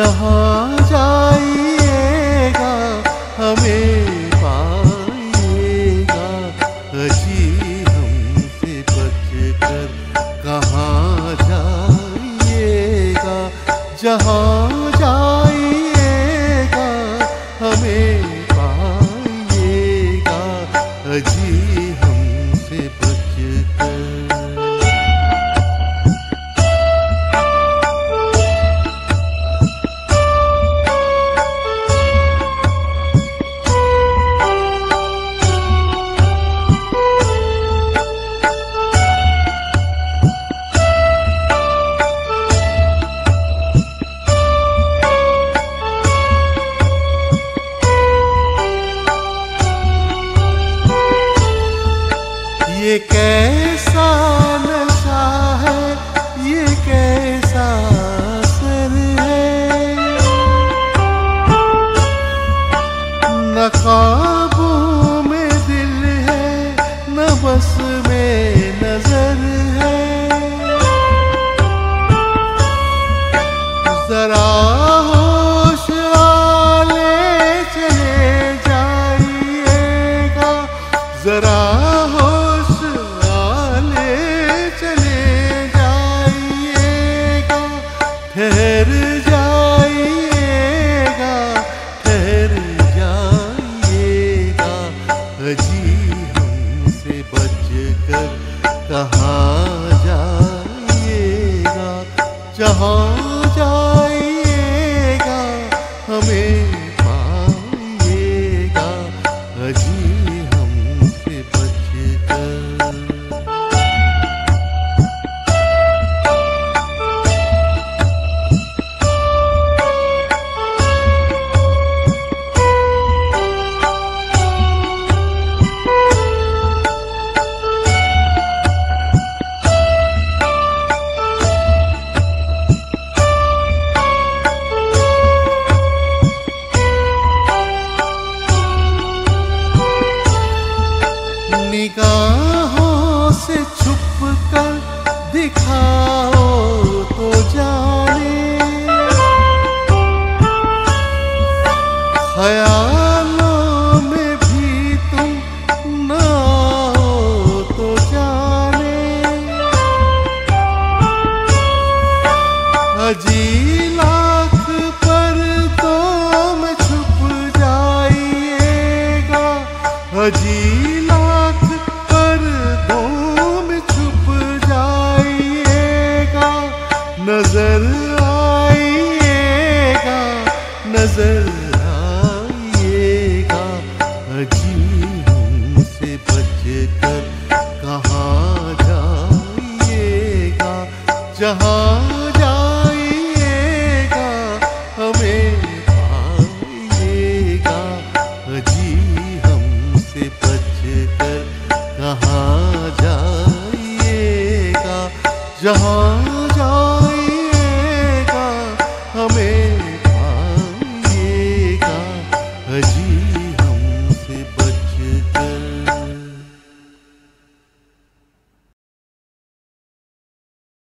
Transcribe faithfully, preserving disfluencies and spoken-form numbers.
जहाँ जाइएगा हमें पाइएगा, अजी हमसे बचकर कहाँ जाइएगा। जहाँ जाइएगा हमें पाइएगा, अजी हमसे बचकर। ये कैसा नशा है, ये कैसा असर है, न काबू में दिल है न बस में नजर है। जरा होश वाले चले जाइएगा, जरा ठहर जाइएगा, ठहर जाइएगा, अजी हमसे बचकर कहाँ जाइएगा। जहाँ जाइएगा हमें पाइएगा, अजी हमसे बचकर। निगाहों से छुप कर दिखाओ तो जाने, ख्यालों में भी तुम न आओ तो जाने। अजी लाख पर्दों में छुप जाइएगा, अजी नजर आइएगा, नजर आइएगा, अजी हमसे बचकर कहाँ जाइएगा। जहाँ